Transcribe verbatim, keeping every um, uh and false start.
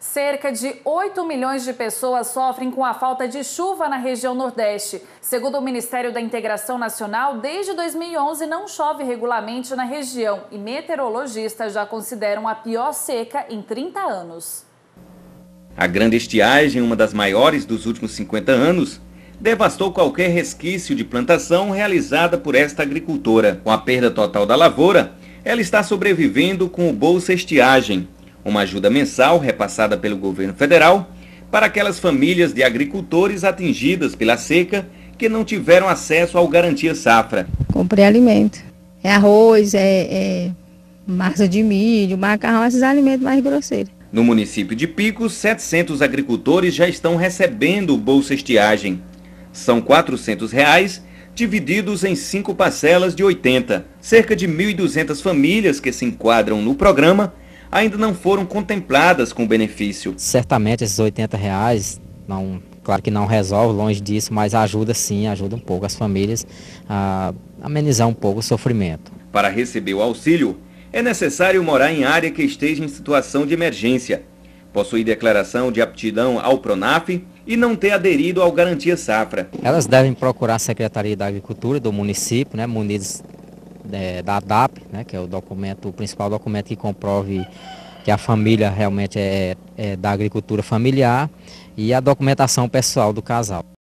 Cerca de oito milhões de pessoas sofrem com a falta de chuva na região Nordeste. Segundo o Ministério da Integração Nacional, desde dois mil e onze não chove regularmente na região e meteorologistas já consideram a pior seca em trinta anos. A grande estiagem, uma das maiores dos últimos cinquenta anos, devastou qualquer resquício de plantação realizada por esta agricultora. Com a perda total da lavoura, ela está sobrevivendo com o Bolsa Estiagem, uma ajuda mensal repassada pelo governo federal para aquelas famílias de agricultores atingidas pela seca que não tiveram acesso ao Garantia Safra. Comprei alimento. É arroz, é, é massa de milho, macarrão, esses alimentos mais grosseiros. No município de Picos, setecentos agricultores já estão recebendo o Bolsa Estiagem. São quatrocentos reais divididos em cinco parcelas de oitenta. Cerca de mil e duzentas famílias que se enquadram no programa ainda não foram contempladas com o benefício. Certamente esses oitenta reais, não, claro que não resolve, longe disso, mas ajuda sim, ajuda um pouco as famílias a amenizar um pouco o sofrimento. Para receber o auxílio, é necessário morar em área que esteja em situação de emergência, possuir declaração de aptidão ao PRONAF e não ter aderido ao Garantia Safra. Elas devem procurar a Secretaria da Agricultura do município, né, munidas É, da A D A P, né, que é o documento, o principal documento que comprove que a família realmente é, é da agricultura familiar, e a documentação pessoal do casal.